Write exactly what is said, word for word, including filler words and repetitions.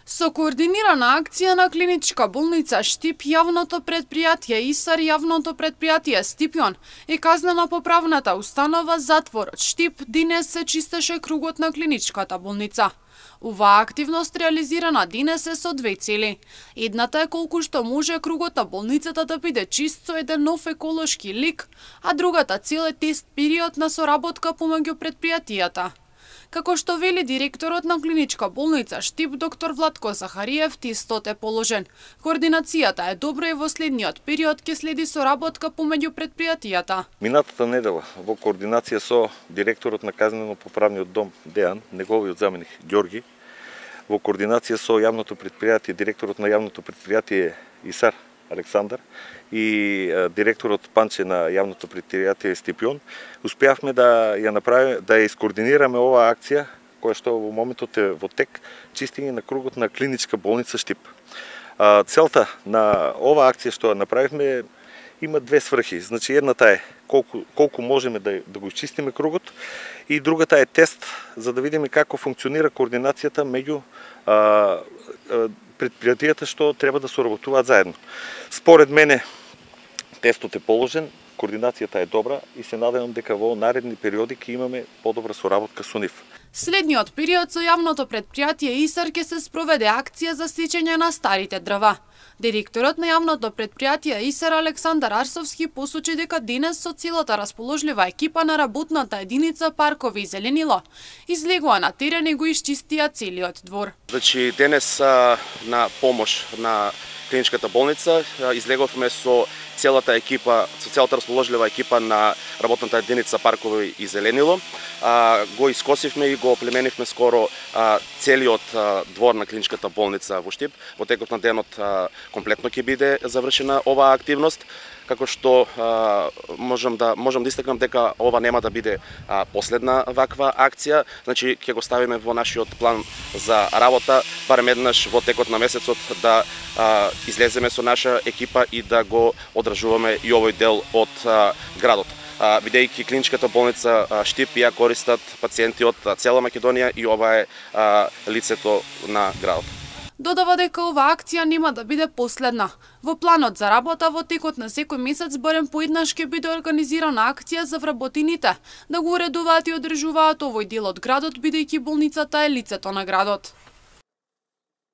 Со координирана акција на Клиничка болница Штип, јавното предпријатие ИСАР, јавното предпријатие Стипјон и казнено-поправната установа Затворот Штип денес се чистеше кругот на Клиничката болница. Оваа активност реализирана денес е со две цели. Едната е колку што може кругот на болницата да биде чист со еден нов еколошки лик, а другата цел е тест период на соработка помеѓу предпријатијата. Како што вели директорот на Клиничка болница Штип, доктор Владко Захариев, тестот е положен. Координацијата е добра и во следниот период ќе следи соработка помеѓу предпријатијата. Минатата недела во координација со директорот на казнено-поправниот дом Дејан, неговиот заменик Ѓорги, во координација со јавното предпријатие, директорот на јавното предпријатие ИСАР Александар и директорот Панче на јавното предпријатие Стипјон, успеавме да ја направиме, да ја искоординираме оваа акција која што во моментот е во тек, чистење на кругот на Клиничка болница Штип. Целта на оваа акција што ја направивме има две сврхи. Значи едната е колку колку можеме да да го изчистиме кругот и другата е тест за да видиме како функционира координацијата меѓу а, а, предпријатијата што треба да соработуваат заедно. Според мене тестот е положен, координацијата е добра и се надевам дека во наредни периоди ќе имаме подобра соработка со нив. Следниот период со јавното предпријатие ИСАР ќе се спроведе акција за сечење на старите дрва. Директорот на јавното предпријатие ИСАР Александар Арсовски посочи дека денес со целата расположлива екипа на работната единица Паркови и зеленило излегува на терен и го исчистија целиот двор. Значи денес на помош на Клиничката болница излеговме со целата екипа, со целата расположлива екипа на работната единица Паркови и зеленило. А, го искосивме и го оплеменивме скоро а, целиот а, двор на Клиничката болница во Штип. Во текот на денот а, комплетно ќе биде завршена оваа активност, како што а, можам да можам да истакнам дека ова нема да биде а, последна ваква акција. Значи ќе го ставиме во нашиот план за работа барем еднаш во текот на месецот да а, излеземе со наша екипа и да го одржуваме и овој дел од а, градот. Бидејќи Клиничката болница Штип ја користат пациенти од цела Македонија и ова е а, лицето на градот. Додава дека оваа акција нема да биде последна. Во планот за работа во текот на секој месец барем поеднаш ќе биде организирана акција за вработените да го уредуваат и одржуваат овој дел од градот, бидејќи болницата е лицето на градот.